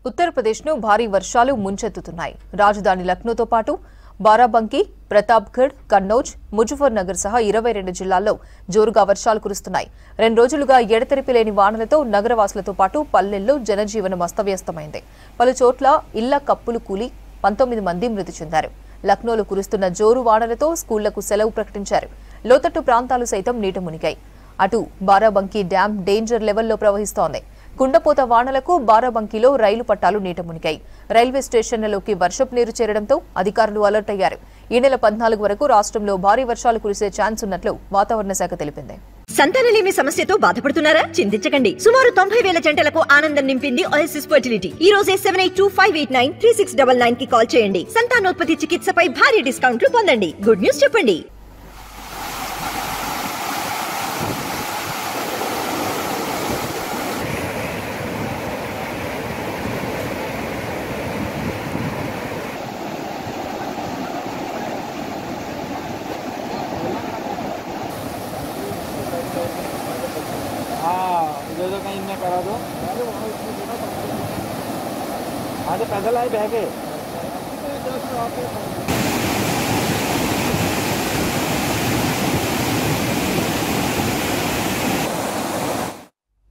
ఉత్తరప్రదేశ్ను భారీ వర్షాలు ముంచెత్తుతున్నాయి. రాజధాని లక్నోతో పాటు బారాబంకీ, ప్రతాప్గఢ్, కన్నౌజ్, ముజఫర్నగర్ సహా 22 జిల్లాల్లో జోరుగా వర్షాలు కురుస్తున్నాయి. 2 రోజులుగా ఎడతెరిపి లేని వానలతో నగరవాసులతో పాటు పల్లెల్లో జనజీవనం అస్తవ్యస్తమైంది. పలు చోట్ల ఇళ్ల కప్పులు కూలి 19 మంది మృతి చెందారు. లక్నోలో కురుస్తున్న జోరు వానలతో స్కూళ్లకు సెలవు ప్రకటించారు. లోతట్టు ప్రాంతాలు సైతం నీట మునిగాయి. అటు బారాబంకీ డ్యాం డేంజర్ లెవెల్లో ప్రవహిస్తోంది. కుండపోత వానలకు బారాబంకీలో రైలు పట్టాలు నీట మునిగాయి. రైల్వే స్టేషన్లలోకి వర్షపు నీరు చేరడంతో అధికారులు అలర్ట్ అయ్యారు. ఈ నెల 14 వరకు రాష్ట్రంలో భారీ వర్షాలు కురిసే ఛాన్స్ ఉన్నట్లు వాతావరణ శాఖ తెలిపింది. సంతానలేమి సమస్యతో బాధపడుతున్నారా? చింతించకండి. సుమారు 90,000 జంటలకు ఆనందం నింపింది ఓఎస్ఎస్ ఫర్టిలిటీ. ఈ రోజే 7825893699 కి కాల్ చేయండి. సంతానోత్పత్తి చికిత్సపై భారీ డిస్కౌంట్లు పొందండి. గుడ్ న్యూస్ చెప్పండి. जो कहीं इनमें करा दो आगे पैदल आए बह के